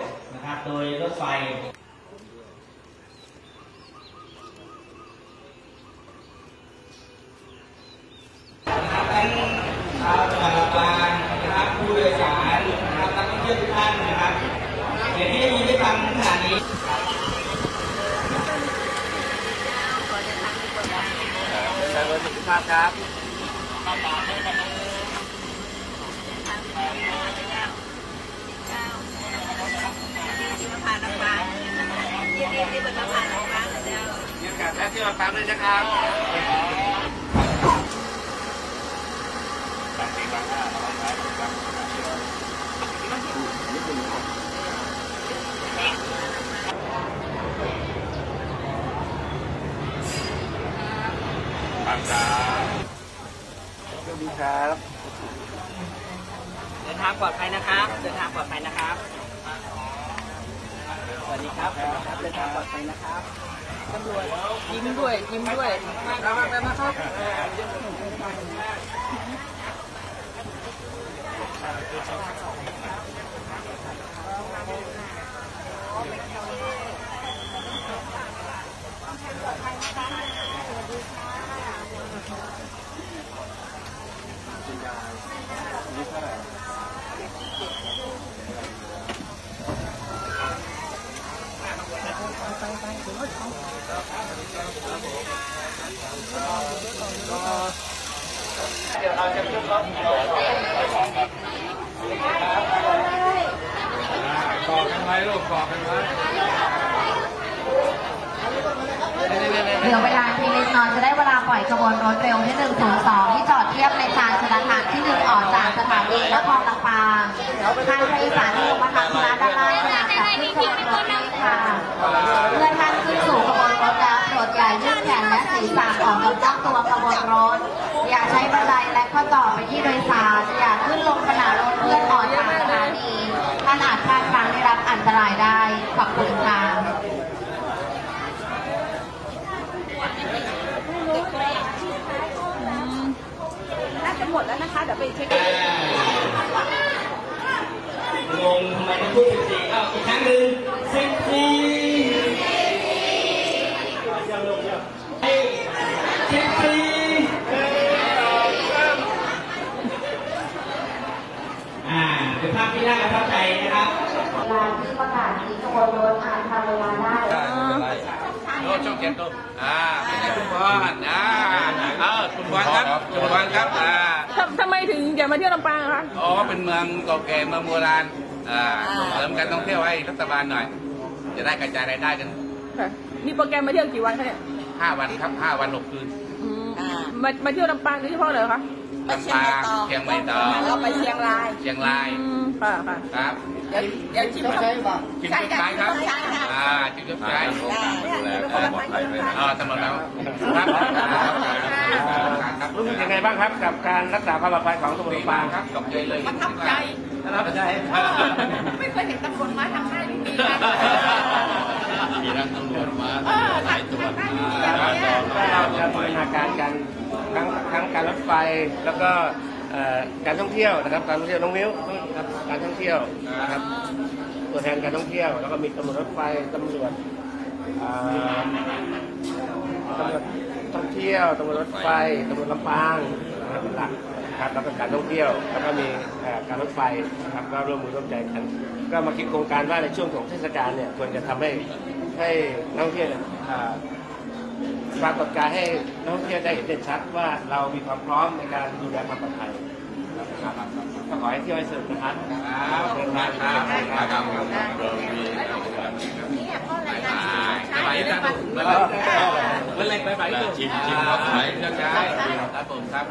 นะครับโดยรถไฟทั้งชาวจังหวัดลำปางนะครับผู้โดยสารนะครับนักท่องเที่ยวทุกท่านนะครับเดี๋ยวที่ได้ยินได้ฟังขณะนี้ขอบคุณทุกท่านครับมีโอกาสแวะเที่ยวลำปางด้วยนะครับสวัสดีครับเดินทางปลอดภัยนะครับเดินทางปลอดภัยนะครับสวัสดีครับเดินทางปลอดภัยนะครับตำรวจยิ้มด้วยระวังกันนะครับเดี๋ยวเราจะขึ้นรถต่อกันไว้ลูกต่อกันไว้เหลือเวลาทีเล็กน้อยจะได้เวลาปล่อยขบวนรถเร็วที่102ที่จอดเทียบในชานชลทานที่1ออกจากสถานีนครลำปางทางโดยสารที่ลงมาทางด้านล่างขณะจัดขึ้นขบวนรถนี้ค่ะเมื่อท่านขึ้นสู่ขบวนรถแล้วโปรดอย่ายื่นแขนและศีรษะออกจากตัวขบวนรถอย่าใช้บันไดและข้อต่อไปที่โดยสารอย่าขึ้นลงขณะรถเคลื่อนออกจากสถานีท่านอาจพลาดพลั้งได้รับอันตรายได้ขอบคุณค่ะน่าจะหมดแล้วนะคะเดี๋ยวไปเช็คงงทำไมต้องพูด14เอาอีกครั้งหนึ่งเป็นภาพที่น่าประทับใจนะครับเวลาที่ประกาศที่ขบวนรถผ่านทางเวลาได้โน้ตช่องเขียนตัวไม่ใช่คุณพรคุณพรครับทำไมถึงอยากมาเที่ยวลำปางคะอ๋อเป็นเมืองเก่าแก่เมืองโบราณส่งเสริมการท่องเที่ยวให้รัฐบาลหน่อยจะได้กระจายรายได้กันมีโปรแกรมมาเที่ยวกี่วันคะเนี่ย 5 วันครับ5 วัน 6 คืนมาเที่ยวลำปางโดยเฉพาะเลยคะลำปางเชียงใหม่ต่อเราไปเชียงรายค่ะครับเดี๋ยวชิมใช่ครับชิมชุดท้ายครับชิมชุดท้ายดูแลความปลอดภัยด้วยสำหรับเราครับรู้สึกยังไงบ้างครับกับการรักษาความปลอดภัยของตำรวจลำปางครับตกใจเลยประทับใจไม่เคยเห็นตำรวจมาทำได้ดีมีนักตำรวจมาหลายตัวเราจะบูรณาการกันทั้งการรถไฟแล้วก็การท่องเที่ยวนะครับการท่องเที่ยวน้องมิ้วครับการท่องเที่ยวนะครับตัวแทนการท่องเที่ยวแล้วก็มีตำรวจรถไฟตำรวจท่องเที่ยวตำรวจรถไฟตำรวจลำปางเป็นหลักครับแล้วก็การท่องเที่ยวแล้วก็มีการรถไฟนะครับก็ร่วมมือร่วมใจกันก็มาคิดโครงการว่าในช่วงของเทศกาลเนี่ยควรจะทำให้นักท่องเที่ยวปรากฏการให้นักท่องเที่ยวได้เห็นเด่นชัดว่าเรามีความพร้อมในการดูแลความปลอดภัยนะครับก็ขอให้เที่ยวให้สนุกนะครับเดินทางครับไปเล็กไปชิมครับไปเลือกใช้ครับผมครับ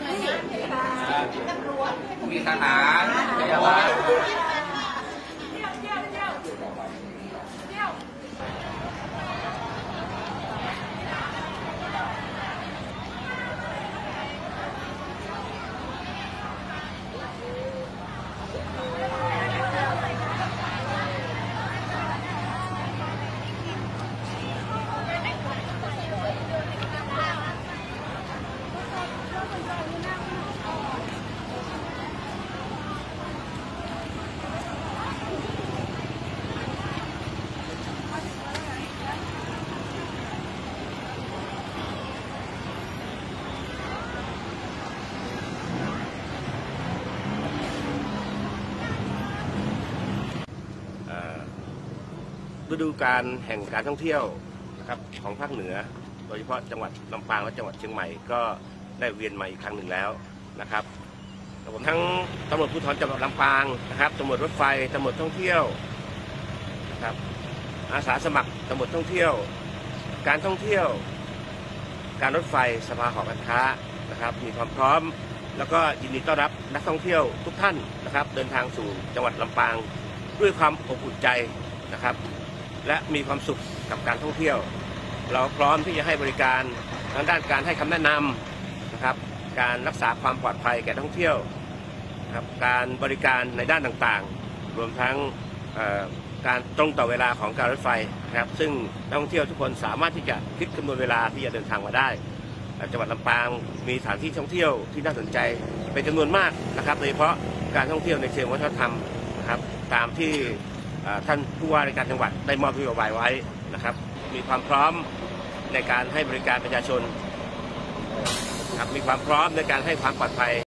มีทหารเดี๋ยวฤดูการแห่งการท่องเที่ยวนะครับของภาคเหนือโดยเฉพาะจังหวัดลำปางและจังหวัดเชียงใหม่ก็ได้เวียนมาอีกครั้งหนึ่งแล้วนะครับทั้งตำรวจภูธรจังหวัดลำปางนะครับตำรวจรถไฟตำรวจท่องเที่ยวนะครับอาสาสมัครตำรวจท่องเที่ยวการท่องเที่ยวการรถไฟสภาหอการค้านะครับมีความพร้อมแล้วก็ยินดีต้อนรับนักท่องเที่ยวทุกท่านนะครับเดินทางสู่จังหวัดลำปางด้วยความอบอุ่นใจนะครับและมีความสุขกับการท่องเที่ยวเราพร้อมที่จะให้บริการทางด้านการให้คำแนะนำนะครับการรักษาความปลอดภัยแก่นักท่องเที่ยวนะครับการบริการในด้านต่างๆรวมทั้งการตรงต่อเวลาของการรถไฟนะครับซึ่งนักท่องเที่ยวทุกคนสามารถที่จะคิดคำนวณเวลาที่จะเดินทางมาได้จังหวัดลำปางมีสถานที่ท่องเที่ยวที่น่าสนใจเป็นจำนวนมากนะครับโดยเฉพาะการท่องเที่ยวในเชิงวัฒนธรรมนะครับตามที่ท่านผู้ว่าราชการจังหวัดได้มอบนโยบายไว้นะครับมีความพร้อมในการให้บริการประชาชนครับมีความพร้อมในการให้ความปลอดภัย